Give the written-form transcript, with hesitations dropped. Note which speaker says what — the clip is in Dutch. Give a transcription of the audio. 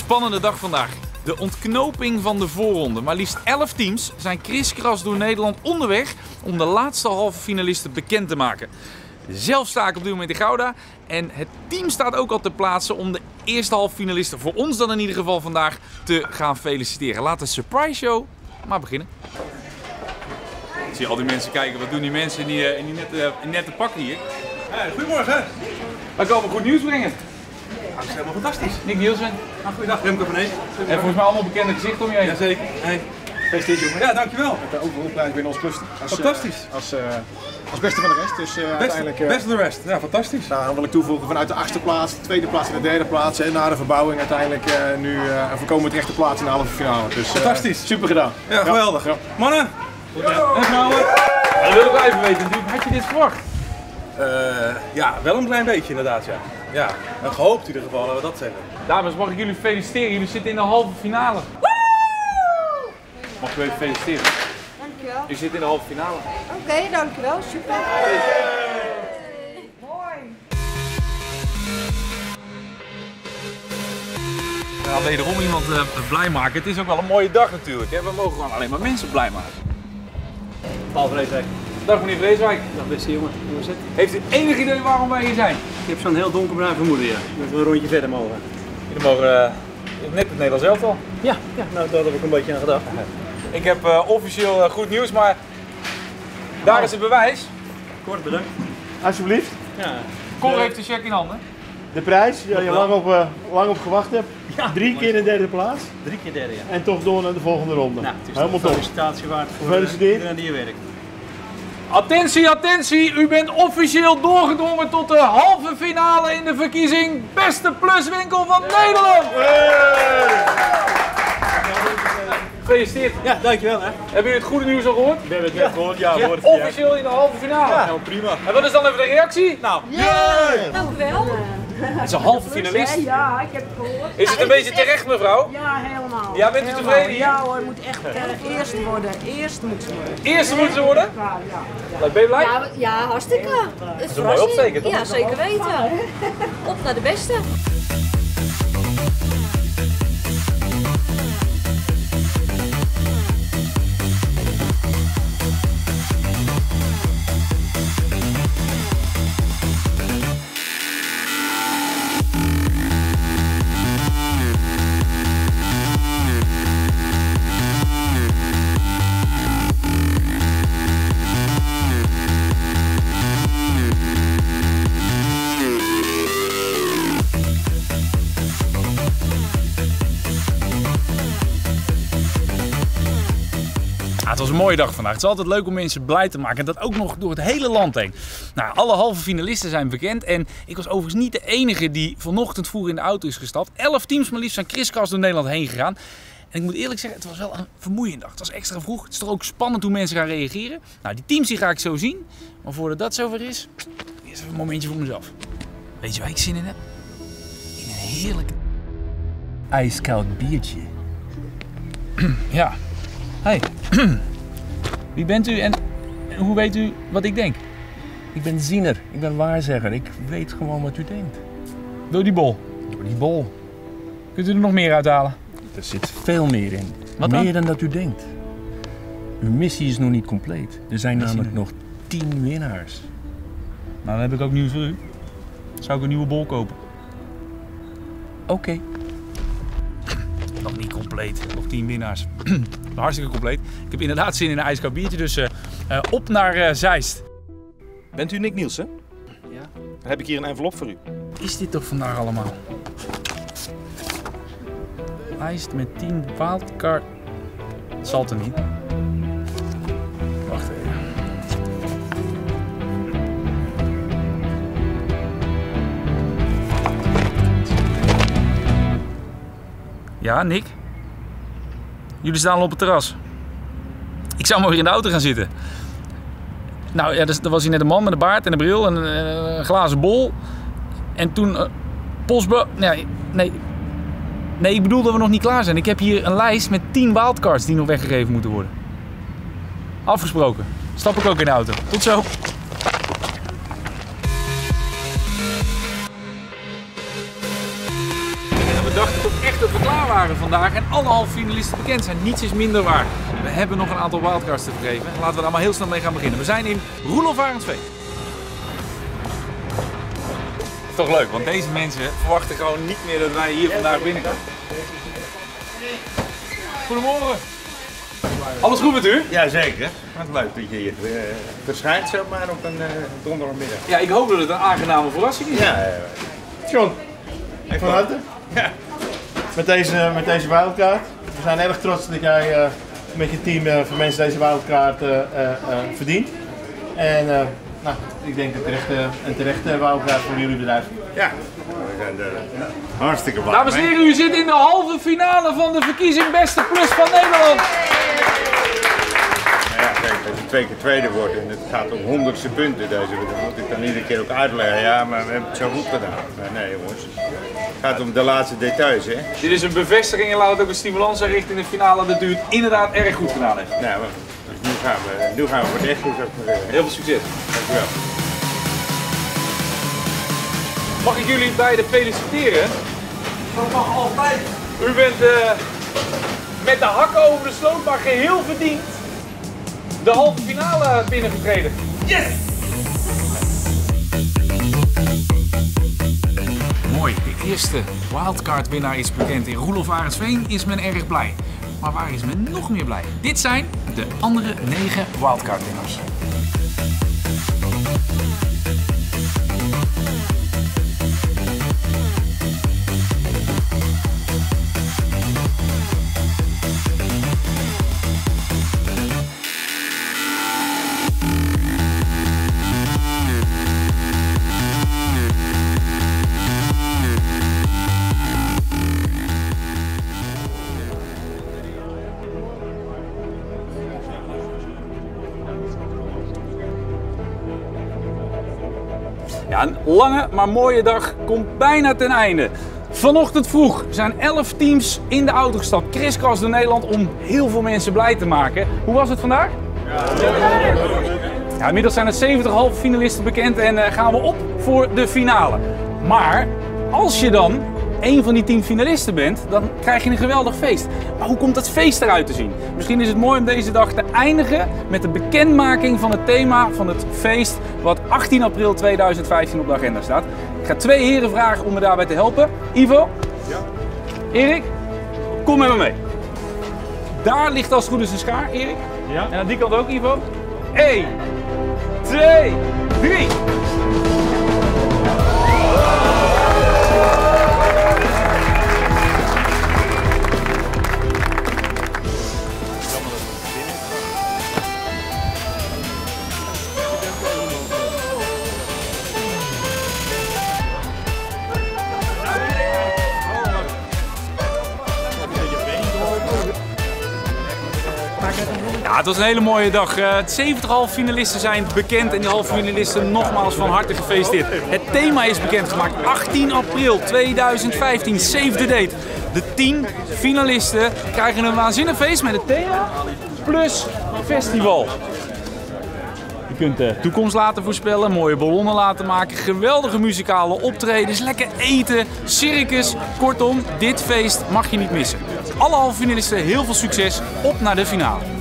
Speaker 1: spannende dag vandaag. De ontknoping van de voorronde. Maar liefst 11 teams zijn kriskras door Nederland onderweg om de laatste halve finalisten bekend te maken. Zelf sta ik op dit moment in Gouda en het team staat ook al ter plaatse om de eerste halve finalisten, voor ons dan in ieder geval vandaag, te gaan feliciteren. Laat de surprise show maar beginnen. Ik zie al die mensen kijken, wat doen die mensen in die nette pakken hier?
Speaker 2: Goedemorgen.
Speaker 1: Wij komen goed nieuws brengen.
Speaker 2: Dat is helemaal fantastisch.
Speaker 1: Nick Nielsen.
Speaker 2: Goeiedag, Remco van Ees.
Speaker 1: En volgens mij allemaal bekende gezichten om je heen.
Speaker 2: Jazeker. Hey.
Speaker 3: Gefeliciteerd jongen.
Speaker 2: Ja, dankjewel.
Speaker 3: Met de overhooprijs binnen ons cluster.
Speaker 2: Fantastisch.
Speaker 3: Als beste van de rest. Dus uiteindelijk...
Speaker 2: Best of the rest. Ja, fantastisch.
Speaker 3: Nou, dan wil ik toevoegen vanuit de 8e plaats, de 2e plaats en de 3e plaats. En na de verbouwing uiteindelijk nu een voorkomend rechte plaats in de halve finale. Dus
Speaker 2: fantastisch.
Speaker 3: Super gedaan.
Speaker 2: Ja, geweldig. Ja. Mannen.
Speaker 1: En vrouwen. Dat wil ik wel even weten natuurlijk. Had je dit verwacht?
Speaker 2: Ja, wel een klein beetje inderdaad, ja. Ja, en gehoopt in ieder geval, laten we dat zeggen.
Speaker 1: Dames, mag ik jullie feliciteren? Jullie zitten in de halve finale. Mag ik u even feliciteren?
Speaker 4: Dankjewel.
Speaker 1: U zit in de halve finale.
Speaker 4: Oké, dankjewel. Super. Mooi.
Speaker 1: We gaan wederom iemand blij maken. Het is ook wel een mooie dag natuurlijk. Hè? We mogen gewoon alleen maar mensen blij maken.
Speaker 5: Paul Vreeswijk.
Speaker 1: Dag meneer Vreeswijk.
Speaker 5: Dag beste jongen, hoe is het?
Speaker 1: Heeft u enig idee waarom wij hier zijn?
Speaker 5: Ik heb zo'n heel donkerbruin vermoeden, ja. Dat we een rondje verder mogen.
Speaker 1: Jullie mogen net het Nederlands elftal.
Speaker 5: Ja, nou daar heb ik een beetje aan gedacht.
Speaker 1: Ik heb officieel goed nieuws, maar daar is het bewijs.
Speaker 5: Kort bedankt.
Speaker 6: Alsjeblieft.
Speaker 5: Ja.
Speaker 1: Cor heeft de check in handen.
Speaker 6: De prijs, waar je lang op gewacht hebt.
Speaker 5: Ja,
Speaker 6: 3 keer in de 3e plaats.
Speaker 5: 3 keer derde, ja.
Speaker 6: En toch door naar de volgende ronde.
Speaker 5: Nou, het is
Speaker 6: helemaal
Speaker 5: een
Speaker 6: top.
Speaker 5: felicitatie waard voor
Speaker 6: Gefeliciteerd.
Speaker 5: iedereen die hier werkt.
Speaker 1: Attentie, attentie! U bent officieel doorgedrongen tot de halve finale in de verkiezing Beste Pluswinkel van Nederland! Gefeliciteerd!
Speaker 5: Ja, dankjewel hè.
Speaker 1: Hebben jullie het goede nieuws al gehoord?
Speaker 5: We hebben het net gehoord, ja. Hoor,
Speaker 1: Officieel in de halve finale.
Speaker 5: Ja, prima.
Speaker 1: En wat is dan even de reactie? Nou,
Speaker 4: Dank u wel.
Speaker 1: het is een halve finalist.
Speaker 4: Ja, ik heb het gehoord.
Speaker 1: Is het een beetje terecht, mevrouw?
Speaker 4: Ja, helemaal.
Speaker 1: Ja, bent u
Speaker 4: Helemaal.
Speaker 1: tevreden hier?
Speaker 4: Ja hoor, het moet echt eerst worden. Eerst moet ze worden.
Speaker 1: Eerste moeten ze worden?
Speaker 4: Ja.
Speaker 1: Ben je blij?
Speaker 7: Ja, hartstikke. Het is
Speaker 1: een mooi opsteken, toch?
Speaker 7: Ja, zeker weten. Op naar de beste.
Speaker 1: Het was een mooie dag vandaag. Het is altijd leuk om mensen blij te maken. En dat ook nog door het hele land heen. Nou, alle halve finalisten zijn bekend. En ik was overigens niet de enige die vanochtend vroeg in de auto is gestapt. 11 teams maar liefst zijn kriskras door Nederland heen gegaan. En ik moet eerlijk zeggen, het was wel een vermoeiende dag. Het was extra vroeg. Het is toch ook spannend hoe mensen gaan reageren. Nou, die teams die ga ik zo zien. Maar voordat dat zover is, eerst even een momentje voor mezelf. Weet je waar ik zin in heb? In een heerlijk ijskoud biertje. Ja. Hey. Wie bent u en hoe weet u wat ik denk?
Speaker 8: Ik ben ziener, ik ben waarzegger, ik weet gewoon wat u denkt.
Speaker 1: Door die bol.
Speaker 8: Door die bol.
Speaker 1: Kunt u er nog meer uithalen?
Speaker 8: Er zit veel meer in.
Speaker 1: Wat dan?
Speaker 8: Meer dan dat u denkt. Uw missie is nog niet compleet. Er zijn namelijk nog 10 winnaars.
Speaker 1: Nou, dan heb ik ook nieuws voor u. Zou ik een nieuwe bol kopen?
Speaker 8: Oké.
Speaker 1: Nog niet compleet. Nog 10 winnaars. Hartstikke compleet. Ik heb inderdaad zin in een ijskoud biertje, dus op naar Zeist.
Speaker 9: Bent u Nick Nielsen?
Speaker 5: Ja.
Speaker 9: Dan heb ik hier een envelop voor u.
Speaker 1: Is dit toch vandaag allemaal? Lijst met 10 wildcard. Het zal er niet. Wacht even. Ja, Nick? Jullie staan al op het terras. Ik zou maar weer in de auto gaan zitten. Nou ja, er was hier net een man met een baard en een bril en een glazen bol. En toen... Nee, ik bedoel dat we nog niet klaar zijn. Ik heb hier een lijst met 10 wildcards die nog weggegeven moeten worden. Afgesproken. Stap ik ook in de auto. Tot zo. En we dachten toch echt dat we klaar dagen vandaag en alle halve finalisten bekend zijn. Niets is minder waar. We hebben nog een aantal wildcards te vergeven. Laten we daar maar heel snel mee gaan beginnen. We zijn in Roelof Arendsveen. Toch leuk, want deze mensen verwachten gewoon niet meer dat wij hier vandaag binnenkomen. Goedemorgen. Alles goed met u?
Speaker 10: Jazeker. Wat leuk dat je hier verschijnt zomaar op een donderdagmiddag.
Speaker 1: Ja, ik hoop dat het een aangename verrassing is.
Speaker 10: Ja,
Speaker 6: John, van harte.
Speaker 10: Ja.
Speaker 6: Met deze wildcard. We zijn erg trots dat jij met je team voor mensen deze wildcard verdient. En nou, ik denk een terechte wildcard voor jullie bedrijf.
Speaker 10: Ja, we zijn er hartstikke blij
Speaker 1: Dames en heren, u zit in de halve finale van de verkiezing Beste Plus van Nederland.
Speaker 10: Ja, kijk, als je 2 keer tweede wordt en het gaat om 100ste punten, dan moet ik dan iedere keer ook uitleggen. Ja, maar we hebben het zo goed gedaan. Maar nee jongens, het gaat om de laatste details, hè.
Speaker 1: Dit is een bevestiging en laat het ook een stimulans zijn richting de finale dat u het inderdaad erg goed gedaan heeft.
Speaker 10: Nou, nu gaan we voor het echt goed.
Speaker 1: Heel veel succes.
Speaker 10: Dankjewel.
Speaker 1: Mag ik jullie beiden feliciteren? Dat mag altijd. U bent met de hakken over de sloot, maar geheel verdiend de halve finale binnengetreden. Yes! Mooi, de eerste wildcard winnaar is bekend. In Roelof Arendsveen is men erg blij. Maar waar is men nog meer blij? Dit zijn de andere 9 wildcard winnaars. Ja, een lange maar mooie dag komt bijna ten einde. Vanochtend vroeg zijn 11 teams in de auto gestapt, kriskras door Nederland, om heel veel mensen blij te maken. Hoe was het vandaag? Ja, inmiddels zijn er 70 halve finalisten bekend en gaan we op voor de finale. Maar als je dan een van die 10 finalisten bent, dan krijg je een geweldig feest. Maar hoe komt dat feest eruit te zien? Misschien is het mooi om deze dag te eindigen met de bekendmaking van het thema van het feest wat 18 april 2015 op de agenda staat. Ik ga 2 heren vragen om me daarbij te helpen. Ivo? Ja. Erik? Kom met me mee. Daar ligt als het goed is een schaar, Erik. Ja. En aan die kant ook, Ivo. 1, 2, 3. Ja, het was een hele mooie dag. 70 halve finalisten zijn bekend en die halve finalisten nogmaals van harte gefeliciteerd. Het thema is bekendgemaakt 18 april 2015, save the date. De 10 finalisten krijgen een waanzinnig feest met het thema plus festival. Je kunt de toekomst laten voorspellen, mooie ballonnen laten maken, geweldige muzikale optredens, lekker eten, circus. Kortom, dit feest mag je niet missen. Alle halve finalisten heel veel succes, op naar de finale.